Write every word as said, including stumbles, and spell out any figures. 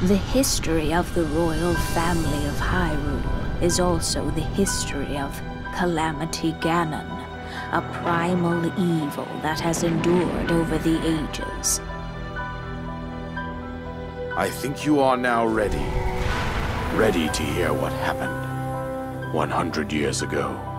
The history of the royal family of Hyrule is also the history of Calamity Ganon, a primal evil that has endured over the ages. I think you are now ready. Ready to hear what happened one hundred years ago.